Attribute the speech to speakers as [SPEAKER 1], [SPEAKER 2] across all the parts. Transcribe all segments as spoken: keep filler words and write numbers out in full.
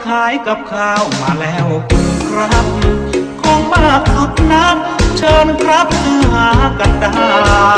[SPEAKER 1] ขายกับข้าวมาแล้วครับของมากสุดนับเชิญครับซื้อหากันได้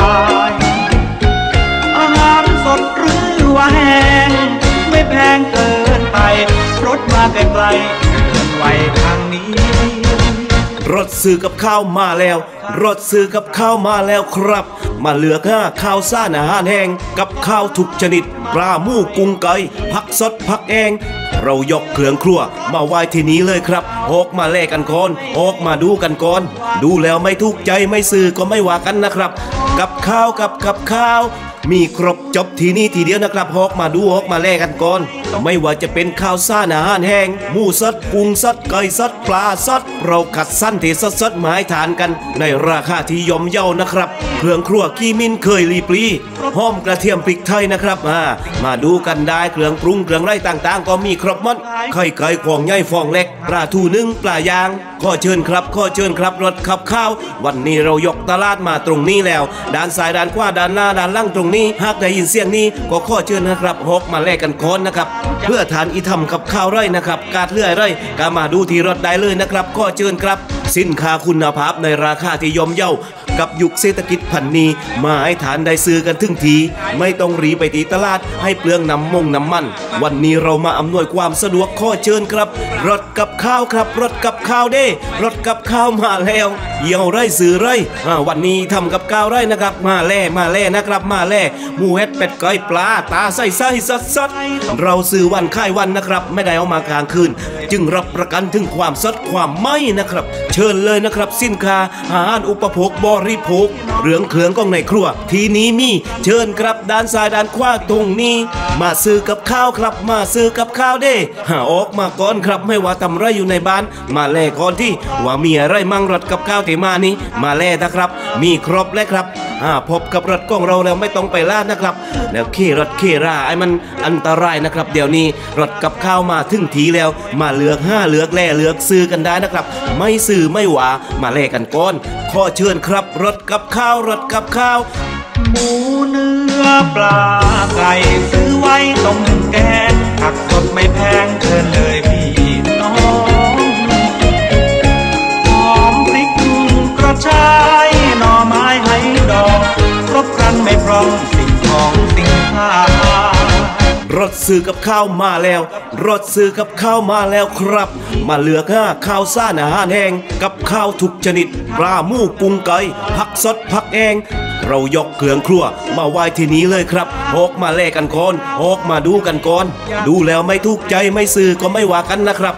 [SPEAKER 1] อาหารสดหรือว่าแห้งไม่แพงเกินไปรถมาไกลๆเดินไวทางนี้
[SPEAKER 2] รถซื้อกับข้าวมาแล้วรถซื้อกับข้าวมาแล้วครับมาเลือกห้าข้าวซ่านอาหารแห้งกับข้าวทุกชนิดปลาหมูกุ้งไก่ผักสดผักแห้งเรายกเครื่องครัวมาไว้ที่นี้เลยครับออกมาแลกกันก่อนออกมาดูกันก่อนดูแล้วไม่ถูกใจไม่ซื้อก็ไม่ว่ากันนะครับกับข้าวกับกับข้าวมีครบจบทีนี้ทีเดียวนะครับฮอกมาดูฮอกมาแลกกันก่อนไม่ว่าจะเป็นข้าวซ่านอาหารแห้งหมูสดกุ้งสดไก่สดปลาสดเราคัดสรรที่สดสดมาให้ทานกันในราคาที่ย่อมเยานะครับเครื่องครัวกี้มินเคยรีปลีหอมกระเทียมพริกไทยนะครับมามาดูกันได้เครื่องปรุงเครื่องไรต่างๆก็มีครบหมดไข่ไก่ของใหญ่ฟองเล็กปลาทูนึ่งปลายางข้อเชิญครับข้อเชิญครับรถขับข้าววันนี้เรายกตลาดมาตรงนี้แล้วด้านซ้ายด้านขวาด้านหน้าด้านล่างตรงนี้หากได้ยินเสียงนี้ก็ข้อเชิญนะครับฮอกมาแลกกันค้อนนะครับเพื่อทานอีทำกับข้าวไร่นะครับกาดเลื่อยไร่ก็มาดูที่รถได้เลยนะครับข้อเชิญครับสินค้าคุณภาพในราคาที่ย่อมเยากับยุคเศรษฐกิจพันนี้มาให้ฐานได้ซื้อกันถึงทีไม่ต้องรีไปตีตลาดให้เปลืองน้ำมงน้ำมันวันนี้เรามาอำนวยความสะดวกข้อเชิญครับรถกับข้าวครับรถกับข้าวเด้รถกับข้าวมาแล้วเยี่ยวไร่ซื้อไร่วันนี้ทำกับข้าวไร่นะครับมาแล่มาแล่นะครับมาแล่หมูเห็ดเป็ดไก่ปลาตาใส่ไส้สดสดเราซื้อวันค่ายวันนะครับไม่ได้เอามากลางคืนจึงรับประกันถึงความสดความไม่นะครับเชิญเลยนะครับสินค้าอาหารอุปโภคบริโภคเรื่องเครื่องกองในครัวทีนี้มีเชิญครับด้านซ้ายด้านขวาตรงนี้มาซื้อกับข้าวครับมาซื้อกับข้าวเด้หาออกมาก่อนครับไม่ว่าทำไรอยู่ในบ้านมาแลก่อนที่ว่ามีอะไรมั่งรถกับข้าวที่มานี้มาแลนะครับมีครบแล้วครับพบกับรถกองเราแล้วไม่ต้องไปลาดนะครับแล้วขี่รถขี่ราไอ้มันอันตรายนะครับเดี๋ยวนี้รถกับข้าวมาถึงทีแล้วมาเลือกห้าเลือกแล่เลือกซื้อกันได้นะครับไม่ซื้อไม่หวามาแลกันก่อนข้อเชิญครับรถกับข้าวรถกับข้าว
[SPEAKER 1] หมูเนื้อปลาไก่ซื้อไว้ต้มแกงผักสดไม่แพงเชิญเลยพี่น้องหอมพริกกระชายหน่อไม้ให้ดอกครบครันไม่พร้องสิ่งของสิ่งค้าร
[SPEAKER 2] ถซื้อกับข้าวมาแล้วรถซื้อกับข้าวมาแล้วครับมาเลือกห้าข้าวซ่านอาหารแห้งกับข้าวทุกชนิดปลาหมูกุ้งไก่ผักสดผักแห้งเรายกเครื่องครัวมาไว้ที่นี้เลยครับออกมาแลกกันก่อนออกมาดูกันก่อนดูแล้วไม่ถูกใจไม่ซื้อก็ไม่ว่ากันนะครับ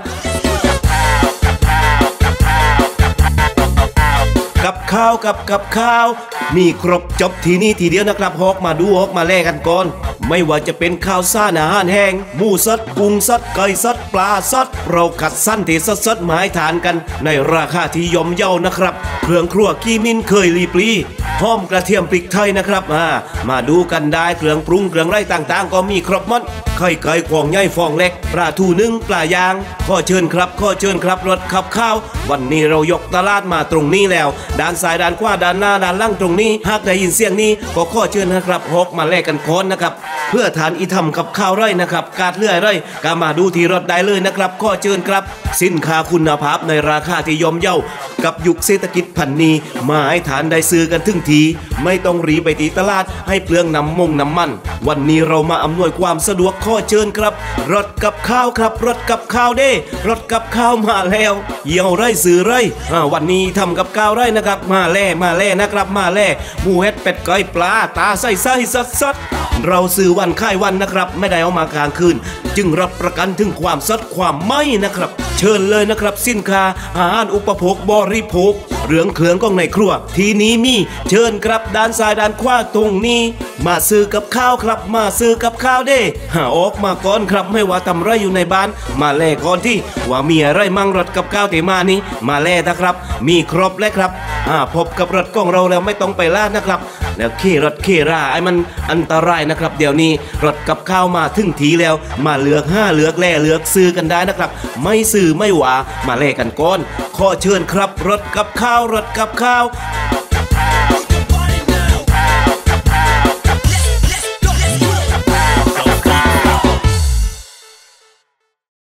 [SPEAKER 2] กับข้าวกับกับข้าวมีครบจบทีนี้ทีเดียวนะครับฮอกมาดูฮอกมาแลกกันก่อนไม่ว่าจะเป็นข้าวซ่านอาหารแห้งหมูสดกุ้งสดไก่สดปลาสดเราคัดสรรที่สดสดมาให้ทานกันในราคาที่ย่อมเยานะครับเครื่องครัวกี้มินเคยรีปลีหอมกระเทียมพริกไทยนะครับมามาดูกันได้เครื่องปรุงเครื่องไรต่างๆก็มีครบหมดไข่ไก่ของใหญ่ฟองเล็กปลาทูนึ่งปลายางข้อเชิญครับข้อเชิญครับรถขับข้าววันนี้เรายกตลาดมาตรงนี้แล้วด้านซ้ายด้านขวาด้านหน้าด้านล่างตรงนี้หากได้ยินเสียงนี้ก็ข้อเชิญนะครับฮอกมาแลกกันค้อนนะครับเพื่อทานอีทำกับข้าวไร่นะครับกาดเลื่อยไร่ก็มาดูที่รถได้เลยนะครับข้อเชิญครับสินค้าคุณภาพในราคาที่ย่อมเยากับยุคเศรษฐกิจพันนี้มาให้ทานได้ซื้อกันถึงทีไม่ต้องรีไปตีตลาดให้เปลืองน้ำมงน้ำมันวันนี้เรามาอำนวยความสะดวกข้อเชิญครับรถกับข้าวครับรถกับข้าวเด้รถกับข้าวมาแล้วเยี่ยวไร่ซื้อไร่วันนี้ทำกับข้าวไร่นะครับมาแล่มาแล่นะครับมาแล่หมูเห็ดเป็ดไก่ปลาตาใส่ไส้สดสดเราซื้อวันค่ายวันนะครับไม่ได้เอามากลางคืนจึงรับประกันถึงความสดความไม่นะครับเชิญเลยนะครับสินค้าอาหารอุปโภคบริโภคเรื่องเครื่องกองในครัวทีนี้มีเชิญครับด้านซ้ายด้านขวาตรงนี้มาซื้อกับข้าวครับมาซื้อกับข้าวเด้หาออกมาก่อนครับไม่ว่าทำไรอยู่ในบ้านมาแลก่อนที่ว่ามีอะไรมั่งรถกับข้าวที่มานี้มาแลนะครับมีครบแล้วครับพบกับรถกองเราแล้วไม่ต้องไปลาดนะครับแล้วขี่รถขี่ราไอ้มันอันตรายนะครับเดี๋ยวนี้รถกับข้าวมาถึงทีแล้วมาเลือกห้าเลือกแล่เลือกซื้อกันได้นะครับไม่ซื้อไม่หวามาแลกกันก่อนข้อเชิญครับรถกับข้าวรถกับข้าว